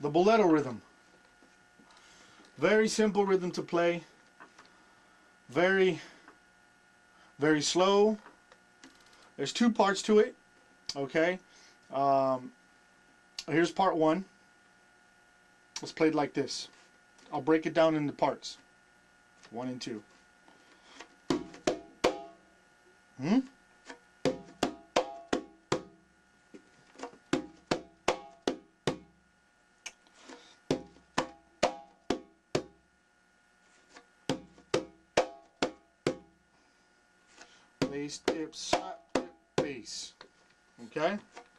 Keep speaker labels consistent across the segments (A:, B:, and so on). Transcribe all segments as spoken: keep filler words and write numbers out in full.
A: the Bolero rhythm. Very simple rhythm to play. Very, very slow. There's two parts to it. Okay. Um, here's part one. It's played like this. I'll break it down into parts. One and two. Hmm? Bass, dip, slap, dip, bass. Okay?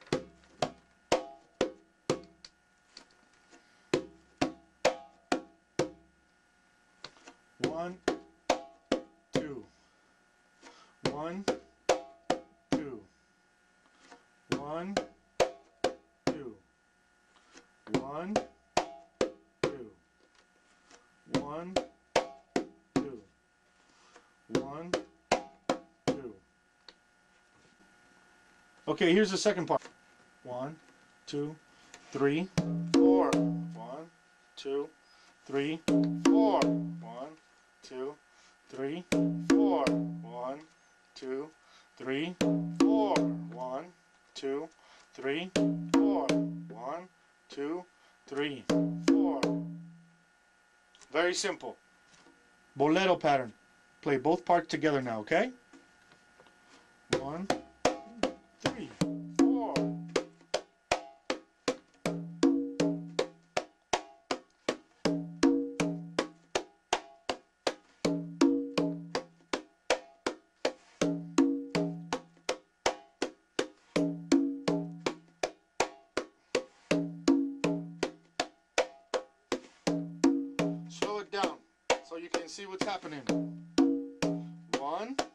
A: One, two. One, two. One, two. One, two. One, two. One, two. Okay, here's the second part. One, two, three, four. One, two, three, four. One, two, three, four. One, two, three, four. One, two, three, four. One, two, three, four. Very simple. Bolero pattern. Play both parts together now, okay? One, three, four. Slow it down so you can see what's happening. One.